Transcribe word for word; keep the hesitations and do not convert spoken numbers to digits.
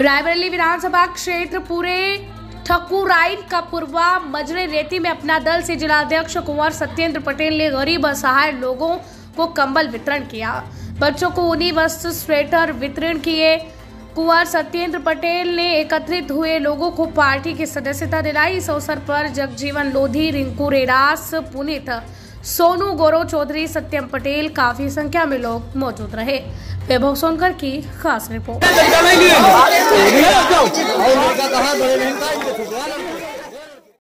रायबरेली विधानसभा क्षेत्र पूरे ठकुराइन का पूर्वा मजरे रेती में अपना दल से जिलाध्यक्ष कुंवर सत्येंद्र पटेल ने गरीब असहाय लोगों को कंबल वितरण किया। बच्चों को ऊनी वस्त्र स्वेटर वितरण किए। कुंवर सत्येंद्र पटेल ने एकत्रित हुए लोगों को पार्टी की सदस्यता दिलाई। इस अवसर पर जगजीवन लोधी, रिंकू रेडास, पुनीत, सोनू, गौरव चौधरी, सत्यम पटेल, काफी संख्या में लोग मौजूद रहे। वैभव सोनकर की खास रिपोर्ट।